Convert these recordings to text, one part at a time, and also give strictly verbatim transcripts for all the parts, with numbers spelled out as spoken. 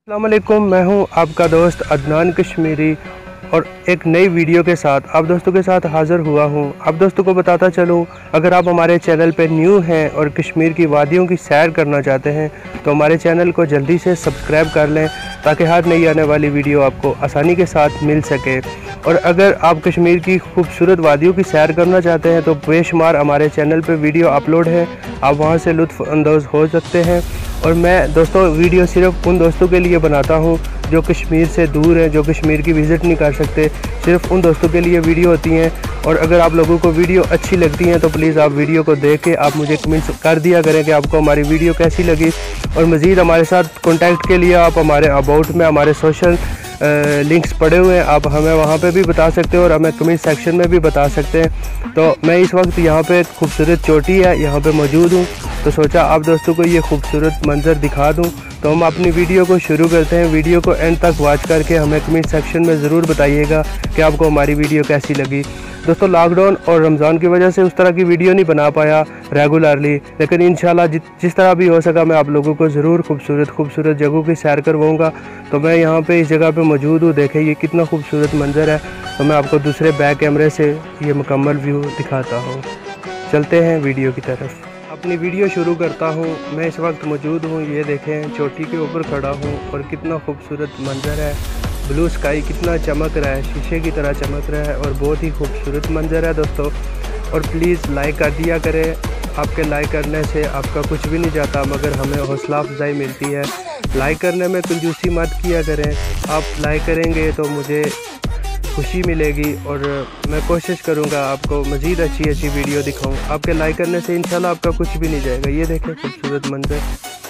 अस्सलाम वालेकुम, मैं हूं आपका दोस्त अदनान कश्मीरी और एक नई वीडियो के साथ आप दोस्तों के साथ हाज़िर हुआ हूं। आप दोस्तों को बताता चलूं, अगर आप हमारे चैनल पर न्यू हैं और कश्मीर की वादियों की सैर करना चाहते हैं तो हमारे चैनल को जल्दी से सब्सक्राइब कर लें ताकि हर नई आने वाली वीडियो आपको आसानी के साथ मिल सके। और अगर आप कश्मीर की खूबसूरत वादियों की सैर करना चाहते हैं तो बेशुमार हमारे चैनल पर वीडियो अपलोड है, आप वहाँ से लुत्फ़ अंदोज़ हो सकते हैं। और मैं दोस्तों वीडियो सिर्फ उन दोस्तों के लिए बनाता हूं जो कश्मीर से दूर हैं, जो कश्मीर की विज़िट नहीं कर सकते, सिर्फ उन दोस्तों के लिए वीडियो होती हैं। और अगर आप लोगों को वीडियो अच्छी लगती हैं तो प्लीज़ आप वीडियो को देख के आप मुझे कमेंट्स कर दिया करें कि आपको हमारी वीडियो कैसी लगी। और मज़ीद हमारे साथ कॉन्टैक्ट के लिए आप हमारे अबाउट में हमारे सोशल लिंक्स पड़े हुए हैं, आप हमें वहाँ पे भी बता सकते हो और हमें कमेंट सेक्शन में भी बता सकते हैं। तो मैं इस वक्त यहाँ पे खूबसूरत चोटी है यहाँ पे मौजूद हूँ, तो सोचा आप दोस्तों को ये खूबसूरत मंज़र दिखा दूँ। तो हम अपनी वीडियो को शुरू करते हैं। वीडियो को एंड तक वॉच करके हमें कमेंट सेक्शन में ज़रूर बताइएगा कि आपको हमारी वीडियो कैसी लगी। दोस्तों लॉकडाउन और रमज़ान की वजह से उस तरह की वीडियो नहीं बना पाया रेगुलरली, लेकिन इंशाल्लाह जि, जिस तरह भी हो सका मैं आप लोगों को ज़रूर खूबसूरत खूबसूरत जगहों की सैर करवाऊँगा। तो मैं यहाँ पे इस जगह पे मौजूद हूँ, देखें ये कितना खूबसूरत मंज़र है। तो मैं आपको दूसरे बैक कैमरे से ये मुकम्मल व्यू दिखाता हूँ। चलते हैं वीडियो की तरफ। अपनी वीडियो शुरू करता हूँ। मैं इस वक्त मौजूद हूँ, ये देखें चोटी के ऊपर खड़ा हूँ और कितना खूबसूरत मंज़र है। ब्लू स्काई कितना चमक रहा है, शीशे की तरह चमक रहा है और बहुत ही खूबसूरत मंज़र है दोस्तों। और प्लीज़ लाइक कर दिया करें, आपके लाइक करने से आपका कुछ भी नहीं जाता मगर हमें हौसला अफजाई मिलती है। लाइक करने में कंजूसी मत किया करें, आप लाइक करेंगे तो मुझे खुशी मिलेगी और मैं कोशिश करूंगा आपको मज़ीद अच्छी अच्छी वीडियो दिखाऊं। आपके लाइक करने से इंशाल्लाह आपका कुछ भी नहीं जाएगा। ये देखें खूबसूरत मंज़र।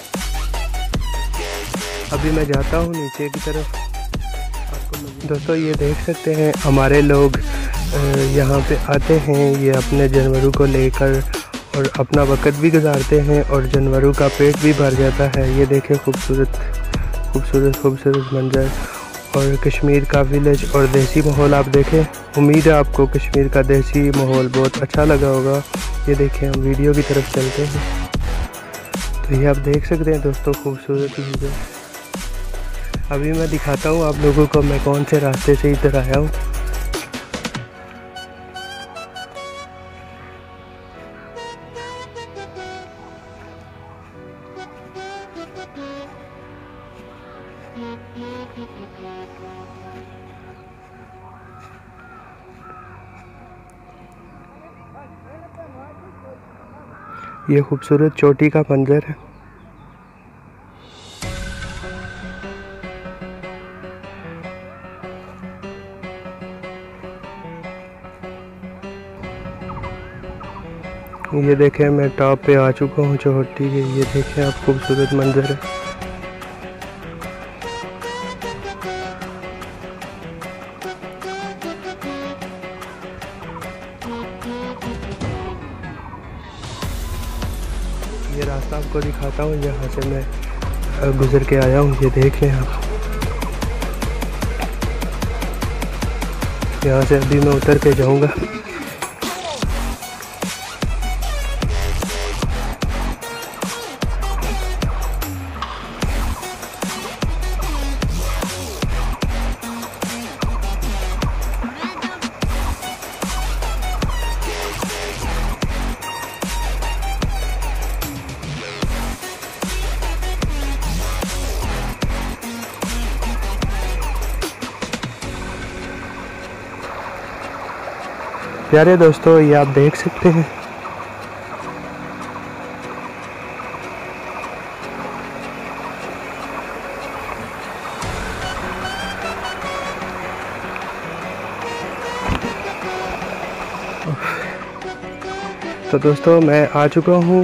अभी मैं जाता हूं नीचे की तरफ। दोस्तों ये देख सकते हैं हमारे लोग यहाँ पे आते हैं, ये अपने जानवरों को लेकर और अपना वक्त भी गुजारते हैं और जानवरों का पेट भी भर जाता है। ये देखें खूबसूरत खूबसूरत खूबसूरत मंज़र और कश्मीर का विलेज और देसी माहौल आप देखें। उम्मीद है आपको कश्मीर का देसी माहौल बहुत अच्छा लगा होगा। ये देखें हम वीडियो की तरफ चलते हैं। तो ये आप देख सकते हैं दोस्तों खूबसूरत मंज़र। अभी मैं दिखाता हूँ आप लोगों को मैं कौन से रास्ते से इधर आया हूँ। ये खूबसूरत चोटी का मंज़र है। ये देखें मैं टॉप पे आ चुका हूँ चोटी के। ये देखें आप खूबसूरत मंज़र है। ये रास्ता आपको दिखाता हूँ, यहाँ से मैं गुज़र के आया हूँ। ये देख लें आप, यहाँ से अभी मैं उतर के जाऊँगा। प्यारे दोस्तों ये आप देख सकते हैं तो दोस्तों मैं आ चुका हूँ।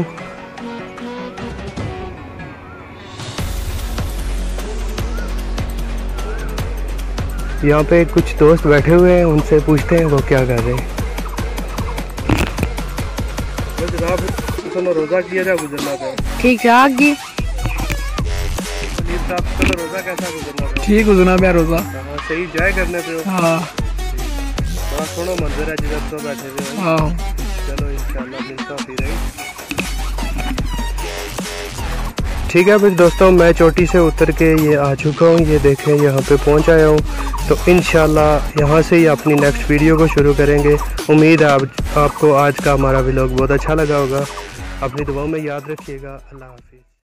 यहाँ पे कुछ दोस्त बैठे हुए हैं, उनसे पूछते हैं वो क्या कर रहे हैं। रोज़ा किया जा गुजरना था ठीक ठाक जी। रोज़ा कैसा गुजरना? ठीक गुजरना मैं रोज़ा सही जाए करने पे। हाँ बड़ा सोना मंजर है जिधर तो बैठे हुए। हाँ चलो इंशाल्लाह मिलता फिर। ठीक है फिर दोस्तों, मैं चोटी से उतर के ये आ चुका हूँ, ये देखें यहाँ पे पहुँच आया हूँ। तो इंशाल्लाह यहाँ से ही अपनी नेक्स्ट वीडियो को शुरू करेंगे। उम्मीद है आप, आपको आज का हमारा व्लॉग बहुत अच्छा लगा होगा। अपनी दुआओं में याद रखिएगा। अल्लाह हाफिज़।